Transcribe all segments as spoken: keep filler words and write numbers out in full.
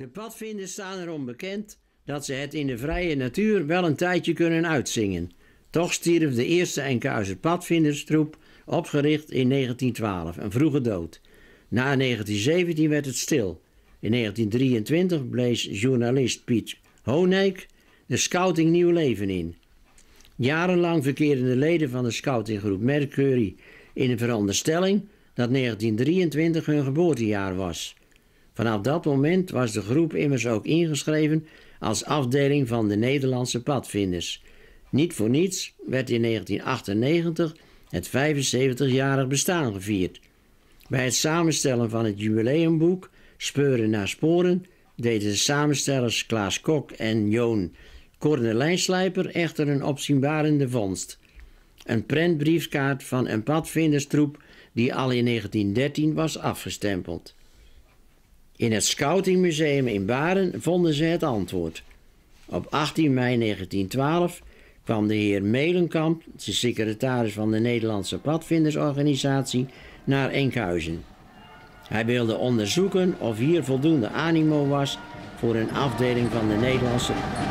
De padvinders staan erom bekend dat ze het in de vrije natuur wel een tijdje kunnen uitzingen. Toch stierf de eerste Enkhuizer padvinderstroep, opgericht in negentien twaalf, een vroege dood. Na negentien zeventien werd het stil. In negentien drieëntwintig blees journalist Piet Honeyck de scouting nieuw leven in. Jarenlang verkeerden de leden van de scoutinggroep Mercury in de veronderstelling dat negentien drieëntwintig hun geboortejaar was. Vanaf dat moment was de groep immers ook ingeschreven als afdeling van de Nederlandse padvinders. Niet voor niets werd in negentien achtennegentig het vijfenzeventigjarig bestaan gevierd. Bij het samenstellen van het jubileumboek Speuren naar Sporen deden de samenstellers Klaas Kok en Joon Kornelijnslijper echter een opzienbarende vondst. Een prentbriefkaart van een padvinderstroep die al in negentien dertien was afgestempeld. In het Scoutingmuseum in Baren vonden ze het antwoord. Op achttien mei negentien twaalf kwam de heer Melenkamp, de secretaris van de Nederlandse Padvindersorganisatie, naar Enkhuizen. Hij wilde onderzoeken of hier voldoende animo was voor een afdeling van de Nederlandse...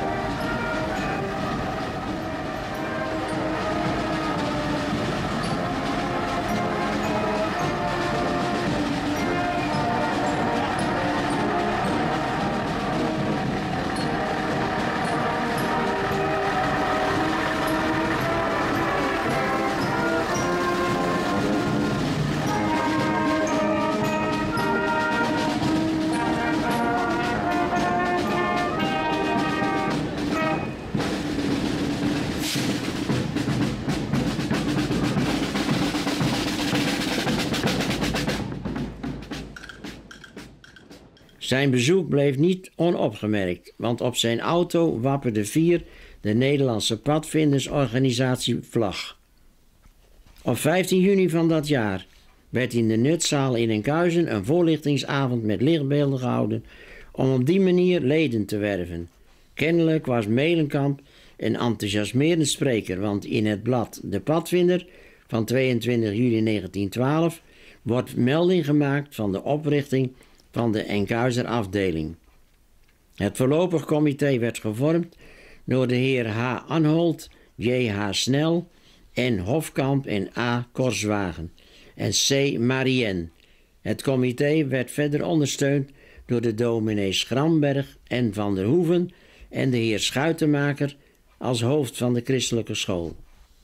Zijn bezoek bleef niet onopgemerkt, want op zijn auto wapperde vier de Nederlandse Padvindersorganisatie vlag. Op vijftien juni van dat jaar werd in de Nutzaal in Enkhuizen een voorlichtingsavond met lichtbeelden gehouden om op die manier leden te werven. Kennelijk was Melenkamp een enthousiasmerend spreker, want in het blad De Padvinder van tweeëntwintig juli negentien twaalf wordt melding gemaakt van de oprichting van de Enkhuizer afdeling. Het voorlopig comité werd gevormd door de heer H. Anholt, J. H. Snel, N. Hofkamp en A. Korswagen en C. Marien. Het comité werd verder ondersteund door de dominees Schramberg en Van der Hoeven en de heer Schuitenmaker als hoofd van de christelijke school.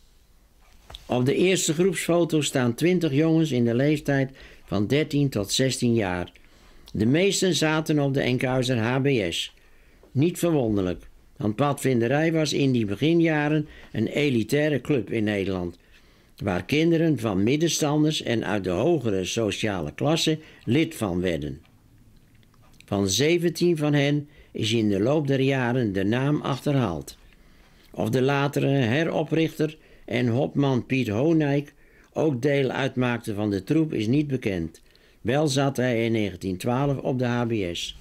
Op de eerste groepsfoto staan twintig jongens in de leeftijd van dertien tot zestien jaar. De meesten zaten op de Enkhuizer H B S. Niet verwonderlijk, want padvinderij was in die beginjaren een elitaire club in Nederland, waar kinderen van middenstanders en uit de hogere sociale klasse lid van werden. Van zeventien van hen is in de loop der jaren de naam achterhaald. Of de latere heroprichter en hopman Piet Honeyck ook deel uitmaakte van de troep is niet bekend. Wel zat hij in negentien twaalf op de H B S.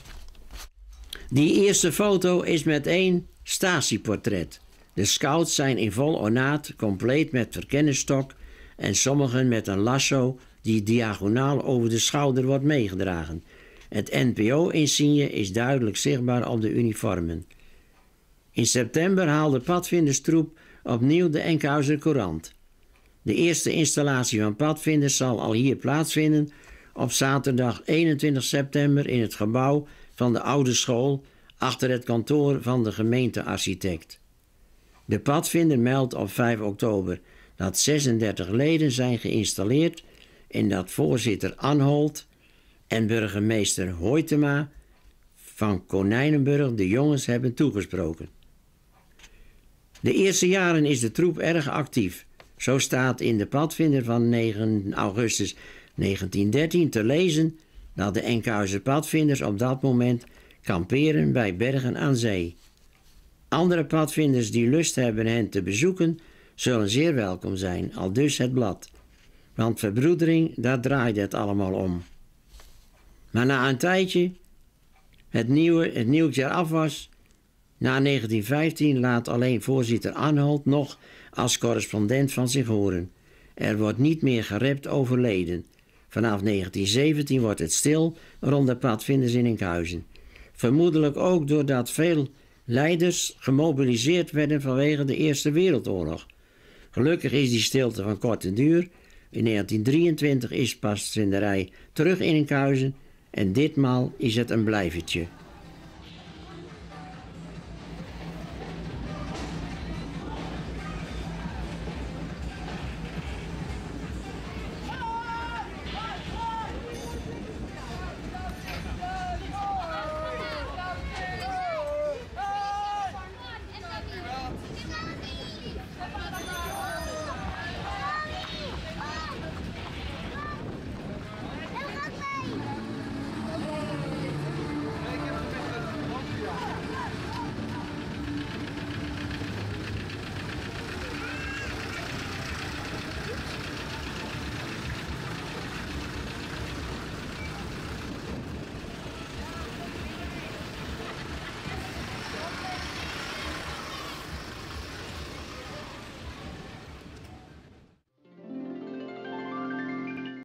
Die eerste foto is met één statieportret. De scouts zijn in vol ornaat, compleet met verkennerstok en sommigen met een lasso die diagonaal over de schouder wordt meegedragen. Het N P O-insigne is duidelijk zichtbaar op de uniformen. In september haalde padvinderstroep opnieuw de Enkhuizer Courant. De eerste installatie van padvinders zal al hier plaatsvinden op zaterdag eenentwintig september in het gebouw van de oude school achter het kantoor van de gemeentearchitect. De padvinder meldt op vijf oktober dat zesendertig leden zijn geïnstalleerd en dat voorzitter Anholt en burgemeester Hoytema van Konijnenburg de jongens hebben toegesproken. De eerste jaren is de troep erg actief. Zo staat in de padvinder van negen augustus negentien dertien te lezen dat de Enkhuizer padvinders op dat moment kamperen bij Bergen aan Zee. Andere padvinders die lust hebben hen te bezoeken, zullen zeer welkom zijn, aldus het blad. Want verbroedering, daar draait het allemaal om. Maar na een tijdje, het, nieuwe, het nieuwjaar af was, na negentien vijftien laat alleen voorzitter Anholt nog als correspondent van zich horen. Er wordt niet meer gerept over leden. Vanaf negentien zeventien wordt het stil rond de padvinders in Enkhuizen. Vermoedelijk ook doordat veel leiders gemobiliseerd werden vanwege de Eerste Wereldoorlog. Gelukkig is die stilte van korte duur. In negentien drieëntwintig is pas de zenderij terug in Enkhuizen en ditmaal is het een blijvertje.